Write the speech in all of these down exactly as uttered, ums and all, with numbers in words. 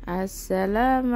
السلام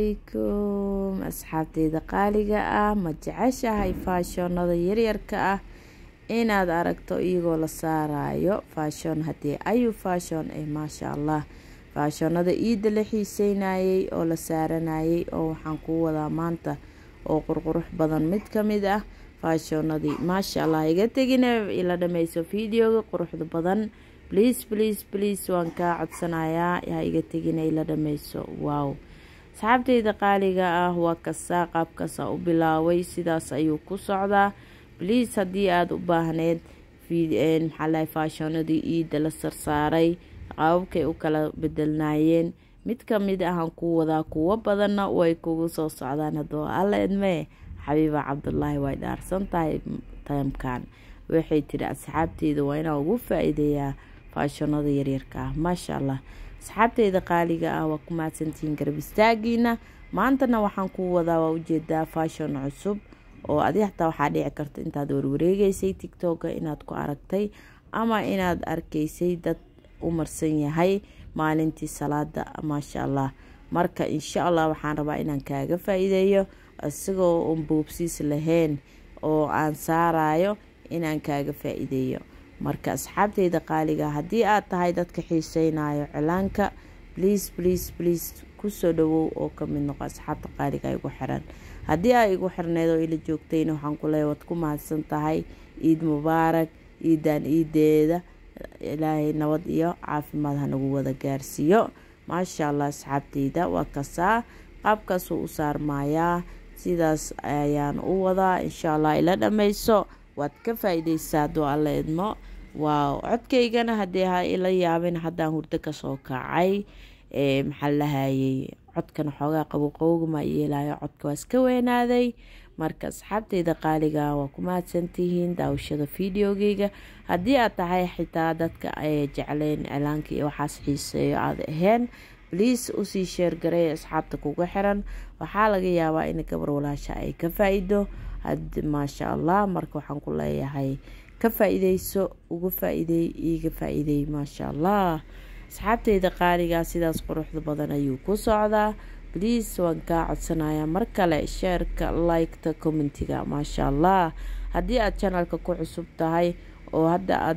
عليكم أصحابتي qaaliga ah ma jeceshahay faashonada yaryarka ah inaad aragto iyagoo la saarayo faashon hadii ayu faashon ee maasha Allah faashonada iida la xiiseynayay oo la saaranayay oo waxaan ku wadaa maanta oo qurqurux badan mid kamid ah faashonadii maasha Allah iga tagina ila dhameyso fiidiyoga quruxda badan please please please waan ka codsanayaa yaa iga tagina ila dhameyso wow saxaabteyda qaaliga ah waa ka qaabkaas u bilaaway sidaas ayuu ku socdaa please hadii aad u baahneed fiideen maxaa faashonadii iida la sarsaaray qaabkay u kala bedelnaayeen mid kamid ah aan ku wadaa kuwa badanna way kugu soo socdaan hadoo alla idmee xabiiba cabdullaahi way dhaarsan tahay taymkan waxay tiri asxaabteyda waa inaan ugu faa'iideeyaa faashonada yaryarka ah maasha Allah asxaabteyda qaaliga ah waa ku maadsantiin garab istaagiina maantana waxaan ku wadaa waa ujeedaa faashon cusub oo adiga xataa waxaa dhici karta intaad warwareegaysay TikTok inaad ku aragtay ama inaad arkaysay dad u marsan yahay maalintii salaada maasha Allah marka insha Allah waxaan rabaa inaan kaaga faa'iideeyo asagoo um boobsiis lahayn oo aan saarayo inaan kaaga faa'iideeyo marka asxaabteyda qaaliga hadii aad tahay dadka xiiseynayo cilaanka please please please ku soo dhawow oo kamid noqo asxaabta qaaliga igu xiran hadii ay igu xirneedo ila joogtayna waxaan ku leeyahay wad ku mahadsan tahay Eid Mubaarak iidan iideeda ilaahay nabad iyo caafimaad ha nagu wada gaarsiiyo maasha Allah asxaabteyda waa kasaa qaabkaas u saarmayaa sidaas ayaan u wadaa insha Allah ila dhameyso waad ka faa'iideysaa doo alla idmo waaw codkaygana hadii ha ila yaabin hadaan hurdo ka soo kacay ee maxaa lahayay codkan xoogaa qabo qowga ma yeelayo codka waa iska weynaaday marka asxaabteyda qaaliga waa ku maadsantihiin daawashada fiidiyogeyga hadii aad tahay xitaa dadka ay jecleen cilaanka iyo waxaas xiiseeyo aad ahayn please u sii share garay asxaabta kugu xiran waxaa laga yaabaa in gabar walaasha ay ka faa'iido had maasha Allah marka waxaan ku leeyahay ka faa'iideyso ugu faa'iideey iiga faa'iideey maasha Allah asxaabteyda qaaliga sidaas quruxda badan ayuu ku socdaa please waan ka codsanayaa mar kale share-ka like-ta commentiga maasha Allah hadii aad channelka ku cusub tahay oo hadda aad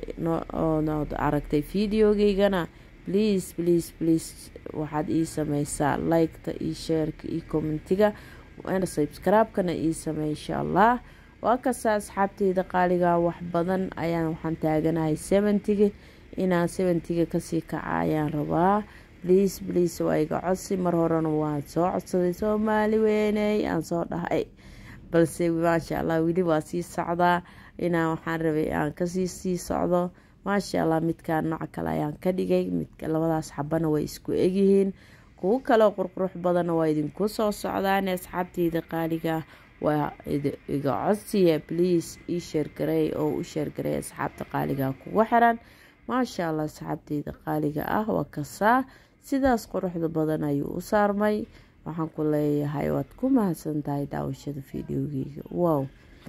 noo aragtay fiidiyogeygana please please please waxaad ii sameysaa like-ta iyo share-ka iyo commentiga waana subscribe-kana ii samee insha Allah waa kasaa asxaabteyda qaaliga wax badan ayaan waxaan taaganahay seventy inaan seventy ka sii kacayaan rabaa please please waa iga codsi mar horena waan soo codsaday Soomaali weynay aan soo dhahay balse maasha Allah wili waa sii socdaa inaan waxaan rabay aan ka sii sii socdo maasha Allah midkaan nooc kale ayaan ka dhigay midka labadaas xabana way isku egyihiin kuwa kale qurqurux badan waa idinku soo socdaan asxaabteyda qaaliga waa iga codsiya please ii share garay oo u share garay asxaabta qaaliga kugu xiran maasha Allah asxaabteyda qaaliga ah waa kasaa sidaas quruxda badan ayuu u saarmay waxaan ku leeyahay waad ku mahadsantahay daawashada fiidiyogeyga wow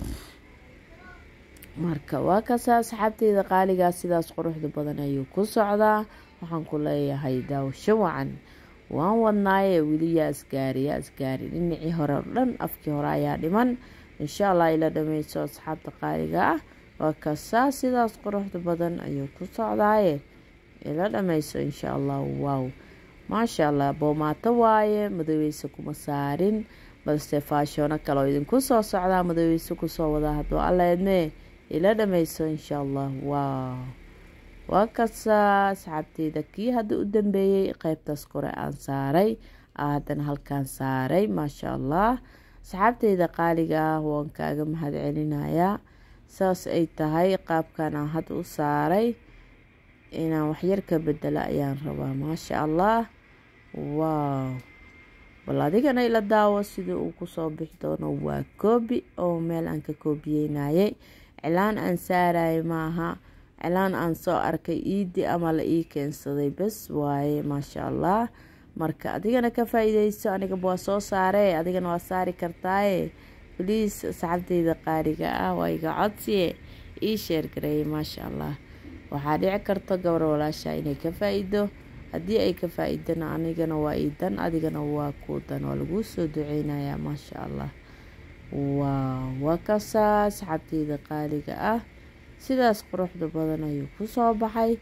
marka waa kasaa asxaabteyda qaaliga sidaas quruxda badan ayuu ku socdaa waxaan ku leeyahay daawasho wacan waan wadnaaye wili yaa isgaari yaa isgaari dhinacii hore dhan afkii hore ayaa dhiman insha Allah ila dhameyso asxaabta qaaliga ah waa kasaa sidaas quruxda badan ayuu ku socdaaye ila dhameyso insha Allah wow maasha Allah boomaato waaye madaweysa kuma saarin balse faashono kale oo idinku soo socdaa madaweysa ku soo wada hadoo alla idmee ila dhameyso insha Allah wow waa kasaa asxaabteyda kii hadda u dambeeyay qaybtaas kore aan saaray haddana halkaan saaray maasha Allah asxaabteyda qaaliga ah waan kaaga mahadcelinayaa saas ay tahay qaabkan aan hadda u saaray inaan waxyar ka bedela ayaan rabaa maasha Allah wow bal adigana ila daawo sida uu ku soo bixi doono waa koobi oo meel aan ka koobiyeynaayay cilaan aan saaray maaha cilaan aan soo arkay iidi ama la ii keensaday bas waaye maasha Allah marka adigana ka faa'iideyso aniga waa soo saaray adigana waa saari kartaa please asxaabteyda qaaliga ah waa iga codsiye ii share garay maasha Allah waxaa dhici karta gabar walaasha inay ka faa'iido haddii ay ka faa-iidana anigana waa iidan adigana waa kuudan waa laguu soo duceynayaa maasha allah. waa waa kasaa asxaabteyda qaaliga ah sidaas quruxda badan ayuu kusoo baxay.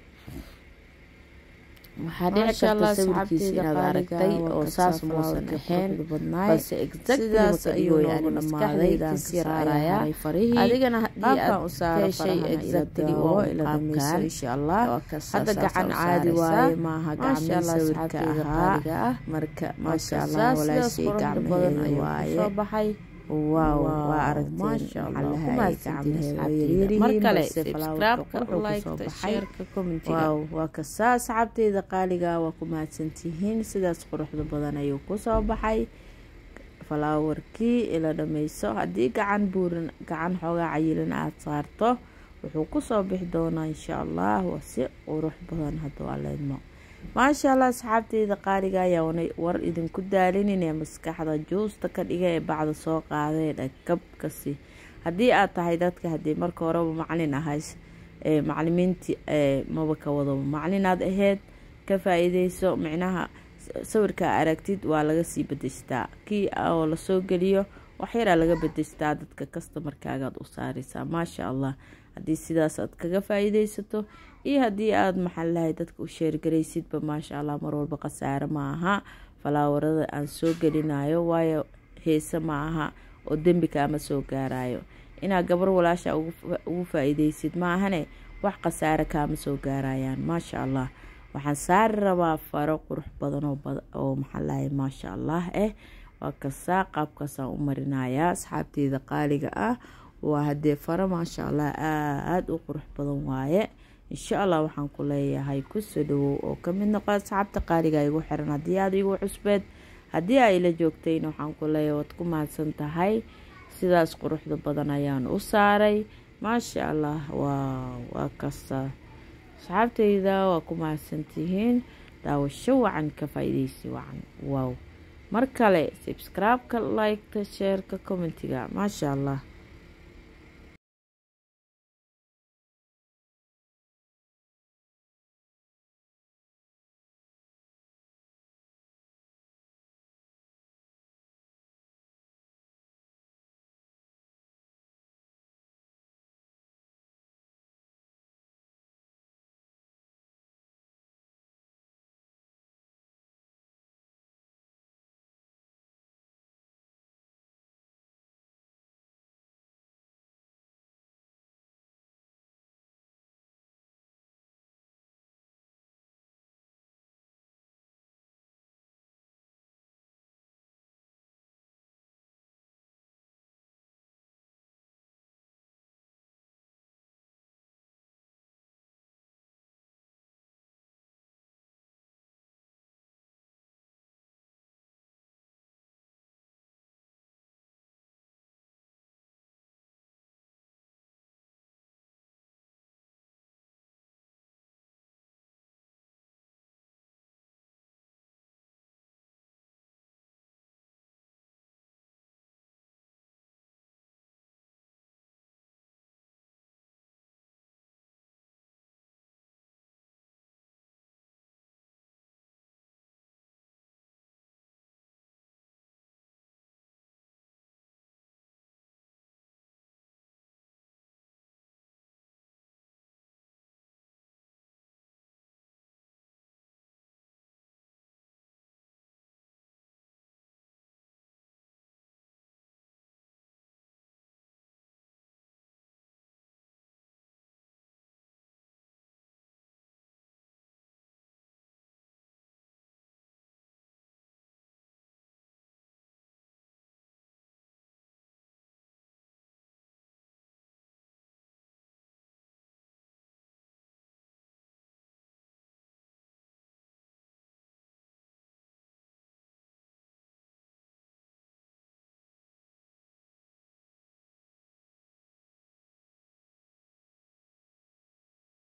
waxaa dhici karta sawirkiisa inaad aragtay oo saas muusan ahayn balse exactly ayuu noogu dhamaaday kasiraaya farihii adigana haddii aad u saaro shay exactly oo ila dhamayso insha allah. hadda gacan caadi waaye maaha gacmo sawirka ahaa marka maasha allah walaashay gacmaheeda waaye soo baxay. waaw waa aragteen markale subscribe-ka like-ta share-ka comment-iga. waaw waa kasaa asxaabteyda qaaliga waa ku mahadsantihiin sidaas quruxda badan ayuu kusoo baxay falaawarkii ila dhameyso. haddii gacan buuran gacan xoogaa cayilan aad saarto wuxuu kusoo bixi doonaa insha allah waa si qurux badan hadduu aleedmo maasha allah. asxaabteyda qaaliga ayaa war idinku daalinine maskaxda juusta ka dhiga ee bacda soo qaadee dhagabkasi. haddii aad tahay dadka haddii marka horeba macalin ahays ee macalimiintii ee maba ka wado macalinaad aheyd ka faa-iideyso micnaha sawirka aragtid waa laga sii bedeshtaa kii oo lasoo geliyo waxyaraa laga bedeshtaa dadka customerkaagaad u saareysaa maasha allah. haddii sidaas aad kaga faa-iideysato iyo haddii aad maxaa lahay dadka u sheergaraysidba maasha allah mar walba khasaare ma aha falaawarada aan soo gelinayo waayo heese ma aha oo dembi kaama soo gaarayo. inaad gabar walaasha ugu faa-iideysid ma ahane wax khasaare kaama soo gaarayaan maasha allah. waxaan saari rabaa faro qurux badan oo maxaa lahay maasha allah eh waa kasaa qaabkaasaan u marinayaa asxaabteyda qaaliga ah. waa haddee faro maasha allah aada u qurux badan waaye insha allah. waxaan ku leeyahay kusoo dhawow oo ka mid noqo asxaabta qaaliga igu xiran haddii aad igu cusbeed haddii ay la joogtayna waxaan ku leeyahay waad ku mahadsan tahay sidaas quruxda badan ayaan u saaray maasha allah. waa waa kasta asxaabteyda waa ku mahadsantihiin daawasho wacan ka faa-iideysi wacan. waaw mar kale subscribe-ka like-ta share-ka comment-iga maasha allah.